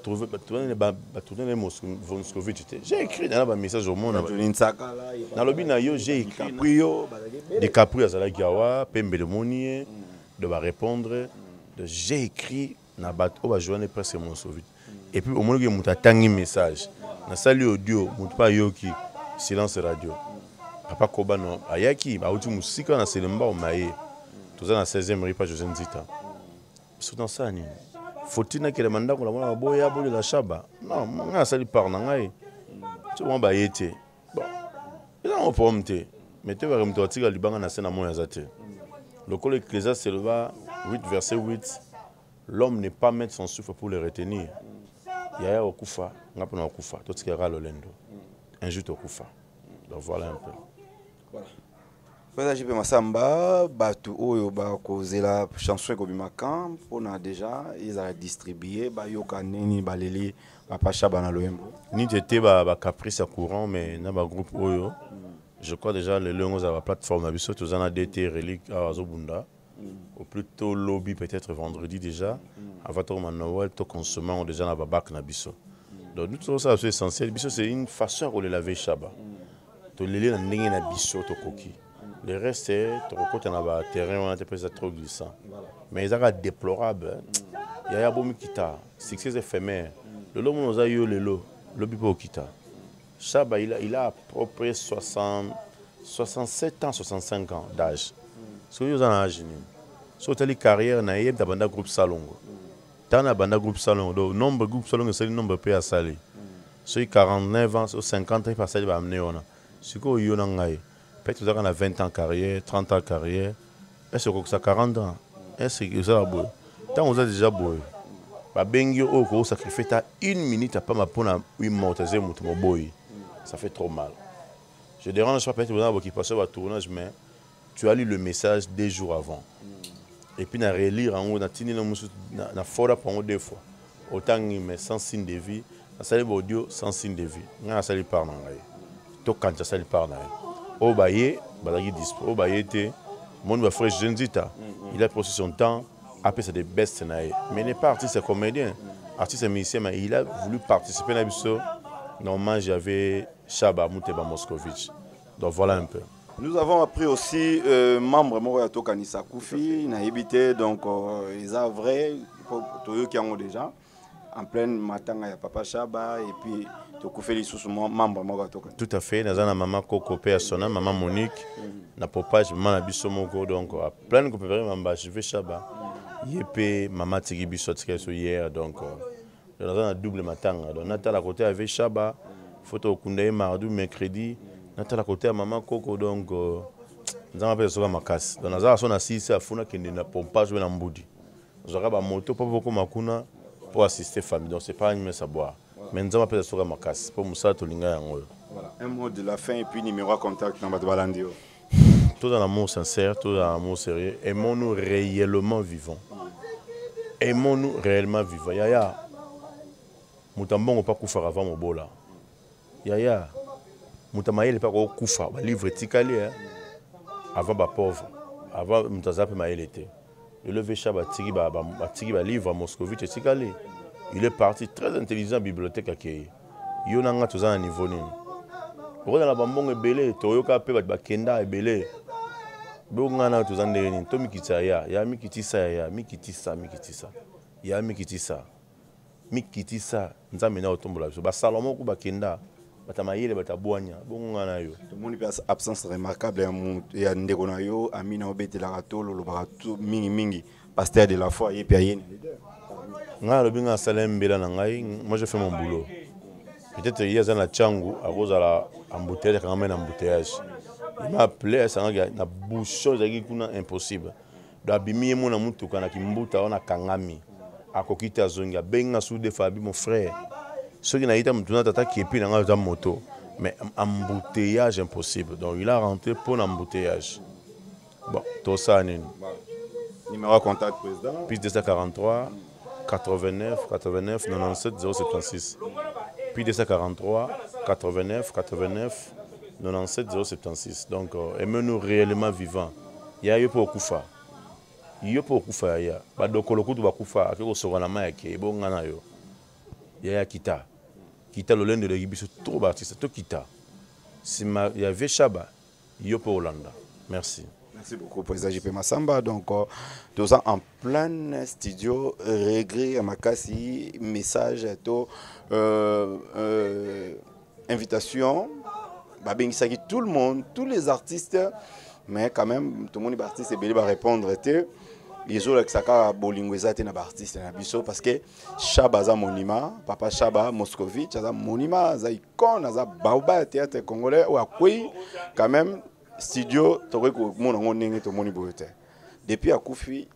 écrit dans un message au monde. Dans le binayo, j'ai écrit des Caprio à Gawa, Pembe de Monier, de répondre. J'ai écrit dans le journée presque mon Soviet. Et puis au moment où j'ai un message, dans salut audio, pas yoki, Silence Radio. Papa Koba non, ayaki, ba outi musika na selemba o maye. Tout ça dans 16e ripa José Nzita. C'est dans ça ni. Faut-il que les mandats qu'on a boya de la chaba. Non, on a sali par nangai. Tu vois ba yete. Bon. Il a un problème té. Mais tu vas remettre au tigre libanga na sena moya zate. Le col Ecclésiaste s'éleva 8 verset 8. L'homme n'est pas mettre son souffle pour le retenir. Yaya okufa, ngapona okufa. Tout ce qui est lolendo. Injute okufa. Donc voilà un peu. Voilà. Voilà, je peux m'assamba, batu oyo ba causer la chanson ko bimaka, on a déjà ils a distribué ba yoka neni baleli papa Chaba na loembo. Ni était ba caprice à courant mais na ba groupe oyo. Je crois déjà les longos à la plateforme abisso tous en a DT relique à Azobunda. Au plus tôt lobby peut-être vendredi déjà. Avant tout Noël tout consommant déjà na babac na bisso. Donc tout ça c'est essentiel, bisso c'est une façon de laver Chaba. To lele na ndenge na bisso to koki. Le reste, c'est que un terrain on a trop glissant. Mais ils sont déplorables. Il y a un bon kita, succès éphémère. Le lot nous a eu le lot, le bipo kita. Chaba il a à peu près 67 ans, 65 ans d'âge. Ce que vous en avez sur telle carrière, na yeb da banda groupe salongo. Tana banda groupe salongo, nombre groupe salongo c'est le nombre peu à saler. Sur 49 ans, sur 50 ans, il passe à amener on a. Ce que vous avez peut-être que vous avez 20 ans de carrière, 30 ans de carrière. Est-ce que ça 40 ans? Est-ce que ça va beau? Tant vous avez déjà beau. Vous sacrifiez 1 minute à pas ma peau à immortaliser mon boy. Ça fait trop mal. Je dérange pas peut-être que vous avez occupation au tournage, mais tu as lu le message des jours avant. Et puis, tu as relire en haut, tu as fora pour deux fois. Autant mais sans signe de vie, tu as audio sans signe de vie. Tu as sali par nangai. Tu as sali par nangai. Obaye, balagi dispo, Obaye te, mon frère Jenzita, il a passé son temps, après c'est des bestes naïs. Mais il n'est pas artiste, c'est comédien, artiste et musicien, mais il a voulu participer à l'émission. Normalement, j'avais Chaba Mouteba Moscovitch. Donc voilà un peu. Nous avons appris aussi membre Morato Kanisa Koufi, n'a évité donc ils ont vrai, tous eux qui ont déjà en pleine matin il y a Papa Chaba et puis tout à fait, nous avons maman Coco Persona, maman Monique, na papa, maman na biso moko donc plein de copains maman je vais Chaba. Yepé maman tigi biso tiki hier donc nous avons un double matin. Donc Natal à côté avec Chaba, photo Koundé mardi mercredi, Natal à côté maman Coco donc nous avons appelé ça ma casse. Donc nous avons son assis à funa qui n'a pas jouer dans Mboudi. Nous avons moto pas beaucoup makuna pour assister famille donc c'est pas une messe à boire. Mais nous avons appelé ça ma casse pour Moussa Tolinga. Voilà, un mot de la fin et puis numéro à contact dans votre balandio. Tout dans l'amour sincère, tout dans l'amour sérieux. Aimons-nous réellement vivants. Aimons-nous réellement vivants. Yaya, Moutambon pas koufa avant mon bola. Yaya, Moutamaïl pas koufa. Livre tikali avant ba pauvre. Avant Moutazap maïl était. Le levé Chaba tigi ba livre à Moscovitch tikali. Il est parti très intelligent bibliothèque à Kéy. Il y a un niveau. Il y a un bambon ebele, Toyoka pe ba kenda ebele. Bongana tous en deni, to mikita ya mikitisa ya mikitisa. Ya mikitisa nzambe na otombola biso. Ba Salomon ku ba kenda, batamayele batabwanya, bongana yo. Tout le monde a absence remarquable ya ndeko na yo, Amina obetela katolo lo barato mingi pasteur de la foi et puis ayene. Moi je fais mon boulot. Peut-être qu'il y a un tchangu à cause de l'embouteillage quand même embouteillage. Il m'a appelé ça na bouchon qui est impossible. D'abîmer mon amour tout quand kimbuta on a kangami. À kokita zonga benga sous des fabi mon frère. Ceux qui n'a été mutuna tata qui est puis dans la moto. Mais embouteillage impossible. Donc il a rentré pour l'embouteillage. Bon, tout ça n'est. Numéro contact président. Plus 243 89 89 97 076. Puis 243 89 89 97 076. Donc, aimez-nous réellement vivants. Il y a eu pour Koufa. Il y a pour Koufa. Il y a Badokoloku de Koufa. Il y a Soranama qui est bon. Il y a Kita. Kita le lundi de l'Église. Trop bâtisse. Tout Kita. Il y avait Shaba. Il y a pour Hollande. Merci. Merci beaucoup, Président JP Massamba. Donc, nous sommes en plein studio. Regret à Makassi, message, invitation. Tout le monde, tous les artistes, mais quand même, tout le monde est artiste et va répondre. Les autres, c'est ça, Bolingweza, c'est un artiste parce que Shaba, c'est monument, Papa Shaba Moscovitch, c'est un monument, c'est une icône, c'est un baobab, théâtre congolais, ou à quoi, quand même. Studio, depuis à Koufi,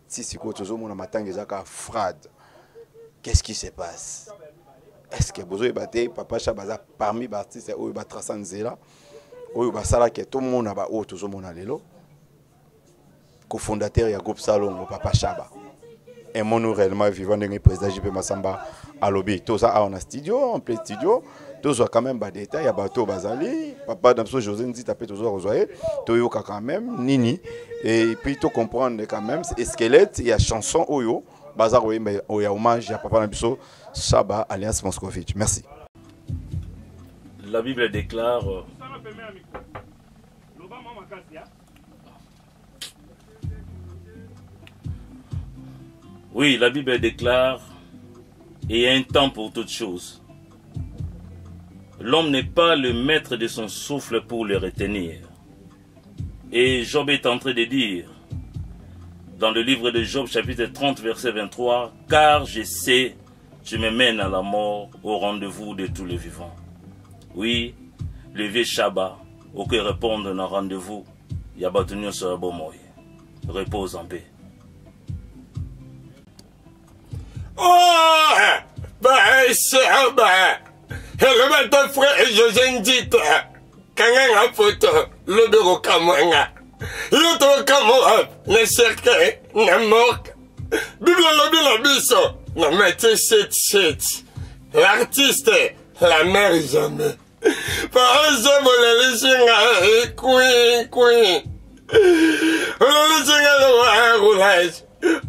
qu'est-ce qui se passe? Est-ce que vous avez Papa Chabaza parmi les artistes où il va tracer là, où il va savoir que tout le monde a tout le monde a l'élo, cofondateur du groupe Salon, Papa Chaba. Et mon réellement vivant dans le président JP Massamba à lobby. Tout ça en studio, en plein studio. Tout ça quand même des détails, il y a bateau Bazali, papa Damso José dit taper toujours rejoindre, Toyo quand même Nini et puis tout comprendre quand même c'est squelette, il y a chanson Oyo, bazar mais il y a hommage à papa Damso Shaba alias Moscovitch. Merci. La Bible déclare oui, la Bible déclare il y a un temps pour toutes choses. L'homme n'est pas le maître de son souffle pour le retenir. Et Job est en train de dire, dans le livre de Job, chapitre 30, verset 23, « Car je sais, tu me mènes à la mort, au rendez-vous de tous les vivants. » Oui, le vieux Shaba, auquel répondre dans rendez-vous, Yabatunyo Sorabomoy. Repose en paix. Oh, bah, Shaba! Le matin, frère, je dis, quand il y a une photo, le bureau Kamanga, l'autre Kamanga, ne cercle, ne moque, Bible la biso, ne mettez cette, l'artiste, la mère jamais. Par exemple, le lissinga, queen, le lissinga, le roulage,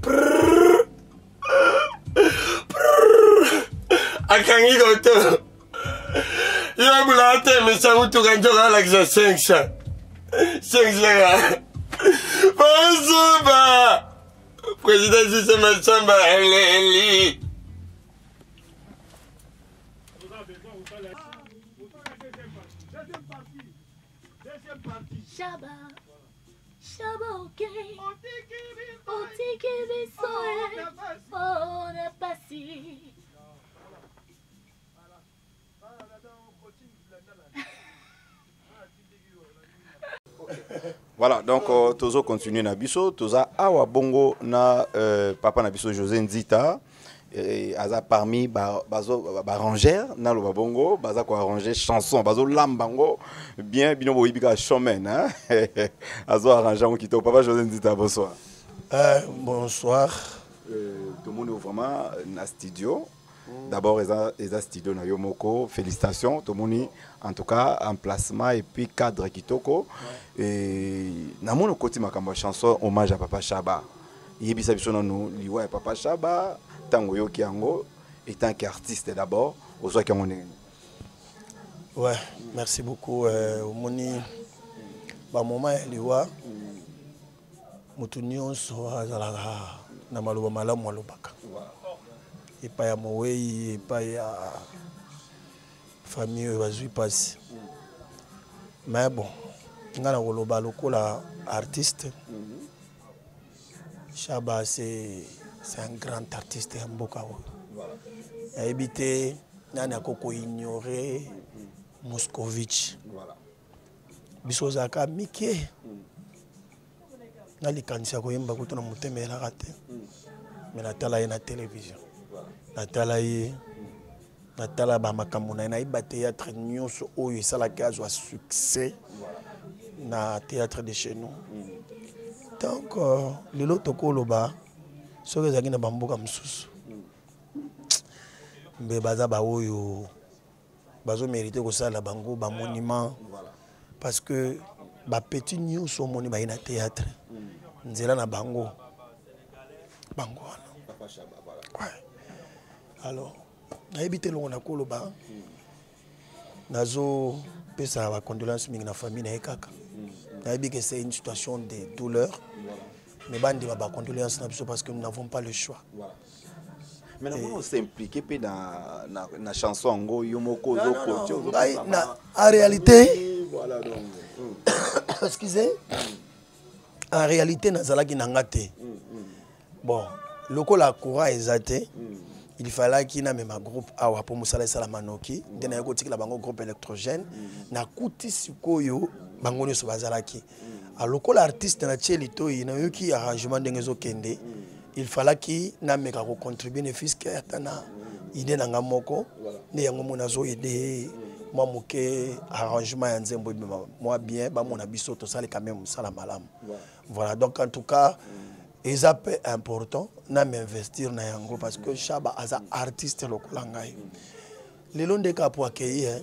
akangi goto. Yo bulate misangu tukanjoka lakisa 500. 500. Bonsoir. Président José Massamba Eli. Shaba, ok. Otiki bisoe, on a passé. Voilà, donc Tozo continue na biso, Toza awa bongo na papa na biso José Nzita et aza parmi barangère na lo bongo, baza ko arranger chanson, bazo lambango bien bino bo ibika showman hein. Azo arranger on kito papa José Nzita bonsoir. Bonsoir. Tout le monde est vraiment na studio. D'abord, les studios na Yomoko, félicitations, tout le monde en tout cas, emplacement et puis cadre kitoko. Et na mon côté ma chanson hommage à Papa Chaba. Yebisa biso nous liwa Papa Chaba, tango yo kiango et tant qu'artiste d'abord, aux autres qui ont. Ouais, merci beaucoup Omoni. Ba moment liwa mutu nyonso azalaka na maloba malamu alobaka. Et pas ya Mowei, et pas ya famille bazui passe. Mais bon, ngana koloba lokola artiste. Chaba c'est un grand artiste ya mboka wo. Ya ebité nana koko ignorer Moscovitch. Voilà. Biso zaka mike. Nali kanisa ko yemba kutuna mutemela kate. Mais na tala na télévision. Natala ba makambo na iba théâtre nyonso oyo esalaki azwa succès na théâtre de chez nous. Donc lelo tokoloba soki ezalaki na bamboka mosusu mais baza ba oyo bazo mériter ko sala bango ba monument parce que ba petit news au moni ba ina théâtre nzela na bango bango ouais. Alors na ebité longo na koloba nazo pesa ba condoléances mingi na famille na ekaka na ebi que c'est une situation de douleur mais bandi ba condoléances na biso parce que nous n'avons pas le choix. Mais on s'est impliqué dans la chanson en Yomoko. En réalité, excusez, en réalité, Nazalaki Nangate. Bon, le coup la coura est il fallait qu'il y ait un groupe Awa pour Moussala Salamanoki, d'un un groupe électrogène, na kuti sikoyo bangoni so bazalaki. Alors que l'artiste na chelito il na eu qui arrangement d'engezo kende. Il fallait qu'il n'ait pas contribué ne fils que atana idée nanga moko ne yango monazo aider moi moké arrangement ya nzembo moi bien ba mon abiso to sala quand même sala malam. Voilà donc en tout cas ils appellent important na m'investir na yango parce que Chaba aza artiste lokola ngai lelo ndeka po accueillir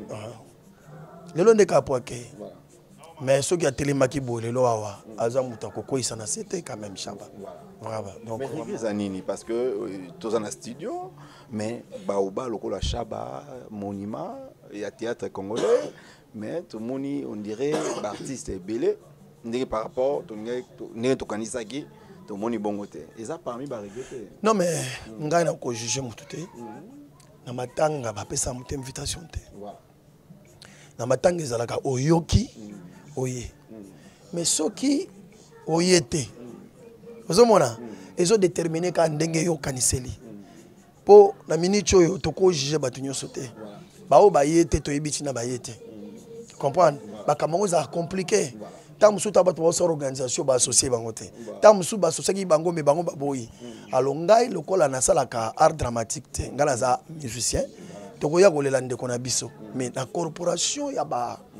lelo ndeka po accueillir mais ceux qui a télémaki bolelo awa aza mutako ko isana c'était quand même Chaba. Voilà. Donc mais parce que tous en studio mais baoba lokola Chaba monument il y a théâtre congolais mais tout le monde on dirait artiste belé ndenge par rapport ne to kanisa ki tout le monde bon côté et ça parmi ba regretter non mais ngai na ko juger mutu te na matanga ba pesa mutu invitation te voilà na matanga ezalaka oyoki oye mais soki oyete ozomona ezo déterminer ka ndenge yo kaniseli po na minute oyo toko juger batu nyoso te ba o ba yete to yebiti na ba yete comprendre ba kamango za compliqué tant musu ta batu ba so organisation ba associé bango te tant musu ba associé ki bango me bango ba boyi alors ngai lokola na sala ka art dramatique te ngala za musicien toko ya kolela ndeko na biso mais na corporation ya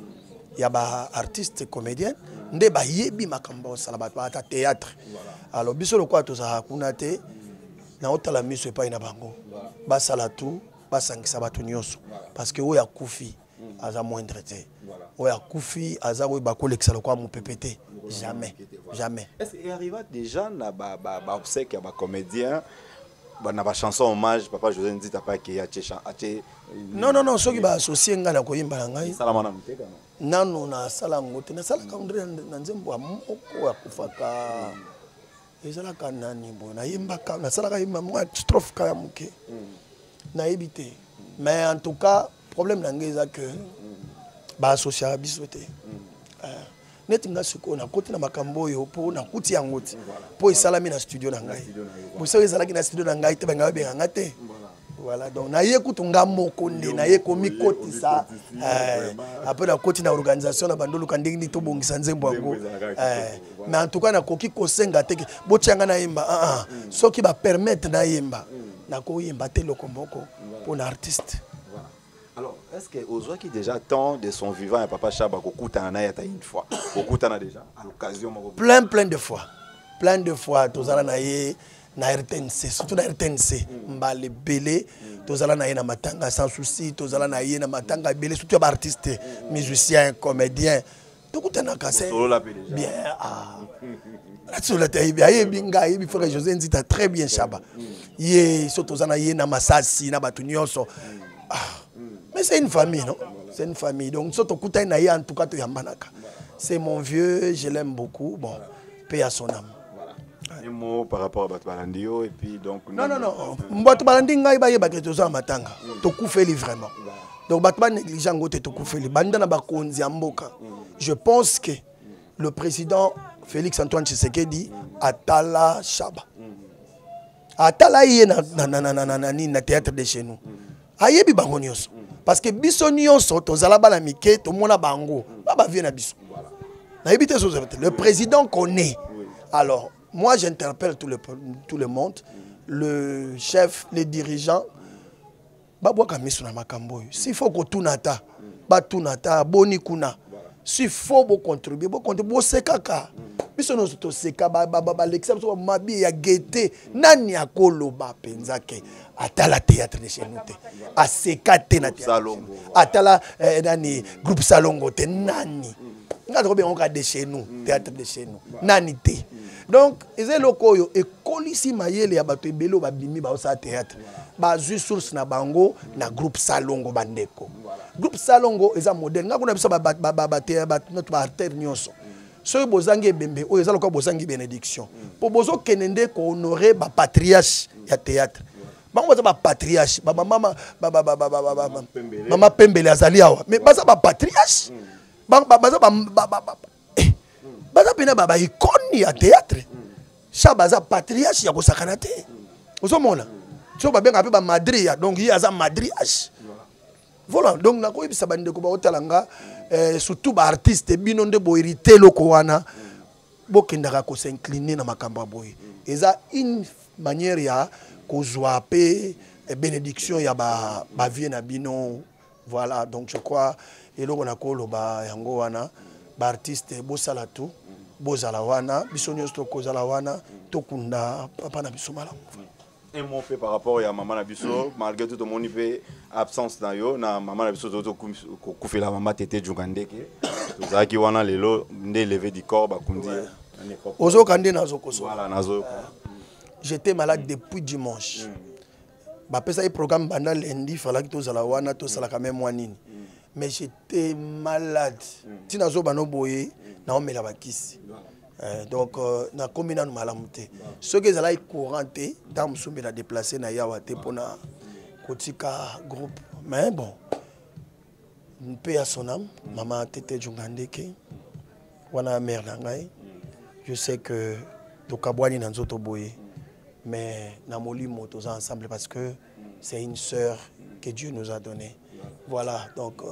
ba artiste comédien nde ba yebi makambo sala ba ta théâtre alors biso le quoi to za kuna te na otala miso pa ina bango ba sala tout ba sangisa batu nyonso parce que oya kufi aza moindre te oya kufi aza oya ba kolekisa le quoi mon PPT jamais jamais est-ce qu'il arriva déjà na ba obsèque ba comédien na ba chanson hommage papa José Nzita pa ki ya checha non soki ba associé nga na koyimba na ngai salama na muteka nano na sala ngote na sala ka ndre na nzembo moko ya kufaka ezala ka nani bo na yimba ka na sala ka yimba mo strophe ka muke na ebité mais en tout cas problème na ngeza que ba associé biso te net nga siko na koti na makambo yo po na kuti ya ngoti po isalami na studio na ngai muso ezala ki na studio na ngai te ba ngabe ngate voilà donc na ye kutunga moko nde na ye komi koti ça après la koti na organisation na bandolo kandingi to bongisa nzembo yango mais en tout cas na koki kosenga te bo tianga na yemba soki ba permettre na yemba na ko yemba te lokomoko pour un artiste. Alors, est-ce que Ozwa qui déjà tant de son vivant et papa Chaba kokutana na yata une fois kokutana déjà à l'occasion plein de fois tozala na ye na RTNC surtout na RTNC mbale belé tozala na ye na matanga sans souci tozala na ye na matanga belé surtout ba artiste musicien comédien tokutana ka c'est bien là-dessus la bien ye binga ye frère José Nzita très bien Chaba ye surtout tozala ye na masasi na batu nyonso mais c'est une famille, non? C'est une famille. Donc, surtout, en tout cas, c'est mon vieux, je l'aime beaucoup. Bon, paix à son âme. Un mot par rapport à Batbalandio et puis donc. Non. Batbalandi, il y a des choses à Matanga. Tokoufeli vraiment. Donc, Batman négligent gote Tokoufeli. Bandana Bakonzi Amboka. Je pense que le président Félix Antoine Tshisekedi Atala Chaba. Atala y est na théâtre de chez nous. Ayebi bango nyonso. Parce que biso nyonso tozala bala mike to mona bango baba vient na biso. Na ebité le président connaît. Alors moi j'interpelle tout le monde, le chef, les dirigeants babwa kamiso na makambo. S'il faut ko tunata, ba tunata boni kuna. S'il faut bo contribuer bo sekaka. biso nyonso toseka balekisa biso bamabi ya gete nani akoloba mpenza ke atala théâtre de chez nous te aseka te na atala nani groupe salongo te nani nga tokobengoka de chez nous théâtre de chez nous nani te donc eza eloko oyo ekolisi mayele ya bato ebele oyo babimi baosala théâtre bazwi source na bango na groupe salongo bandeko groupe salongo eza modèle nga kuna biso baartere nyonso soki bozangi ebembe oyo eza lokola bozangi bénédiction mpo bozokende nde kohonore bapatriarche ya théâtre bango baza bapatriarche mama pembele azali awa mais baza bapatriarche baza pena baikone ya théâtre sa baza patriarche ya kosakana te ozomona so babenga mpe bamadri ya donc ye aza madriage voilà donc nakoyebisa bandeko baotala nga surtout baartiste bino nde bohérité eloko wana bokendaka kosincline na makambo ya boye eza une manière ya kozwa mpe bénédiction ya bavie na bino voilà donc je crois eloko nakoloba yango wana baartiste bosala tu bozala wana biso nyonso tokozala wana tokunda papa na biso malamu. Un mot fait par rapport à maman Nabiso, malgré tout mon absence na yo, na maman Nabiso toto kufi la maman tete Djungandeke. Tozaki wana lelo ndé levé du corps bakundi. Ozo kande nazo koso. Voilà nazo. J'étais malade depuis dimanche. Ba pesa programme banda lundi fallait que tozala wana tozala quand même wanini. Mais j'étais malade. Ti nazo bano boye na omela bakisi. Donc na commune na malamuté ce que ça là couranté dans musumbi na déplacer na yawa te pona kotika groupe mais bon une paix à son âme maman tete Djungandeke wana mère na ngai je sais que tokabwani na nzoto boye mais na molimo tous ensemble parce que c'est une sœur que Dieu nous a donné voilà donc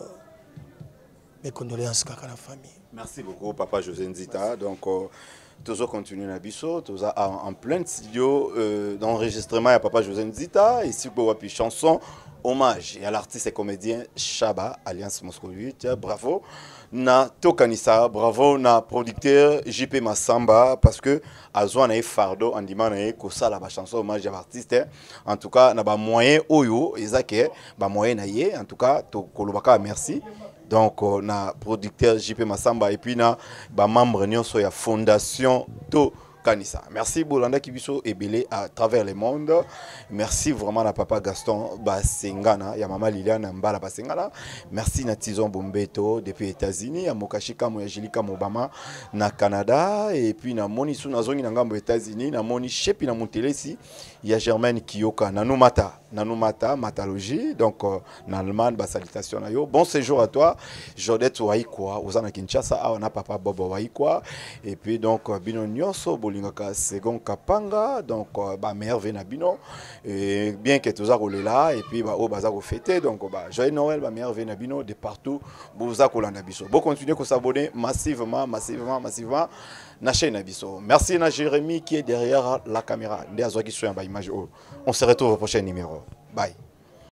mes condoléances à la famille. Merci beaucoup, Papa José Nzita. Donc, toujours continuer à Bisso, toujours en plein studio d'enregistrement à Papa José Nzita. Ici, pour une chanson, hommage à l'artiste et comédien Chaba, Alliance Moscovite. Bravo. Na Tokanisa, bravo na producteur JP Massamba, parce que Azwa na fardo en dimana ko sala ba chanson hommage à l'artiste. En tout cas, na ba moyen oyo, ezake ba moyen na ye, en tout cas, to kolobaka merci. Donc, on a producteur JP Massamba et puis on a membre de la fondation To Kanisa. Merci Bolanda Kibiso et Belé à travers le monde. Merci vraiment à papa Gaston Basengana, ya maman Liliane Mbala Basengana. Merci na Tizon Bombeto depuis les États-Unis, à Mokashika Moyajilika Mobama na Canada et puis na Moni Sunazongi na ngambo États-Unis, na Moni Shepi na Montelesi, il y a Germaine Kiyoka Nanumata Matalogie, donc en Allemagne, salutation à yo. Bon séjour à toi, Jodette Waikwa, Ozana Kinshasa, on a papa Bobo Waikwa, et puis donc Bino Nyonso, Bolingaka Segon Kapanga, donc mère Venabino, et bien que tous les là, et puis au bazar au fêté, donc joyeux Noël, mère Venabino, de partout, Bouza Kolanabiso. Bon, continuez à s'abonner massivement. Na chaîne Abisso. Merci à Jérémy qui est derrière la caméra. On se retrouve au prochain numéro. Bye.